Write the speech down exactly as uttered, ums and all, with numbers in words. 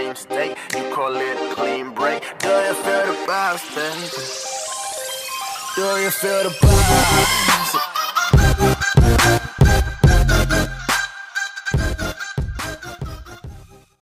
dream state. You call it a clean break. Do you feel the vibes, baby? Do you feel the vibes?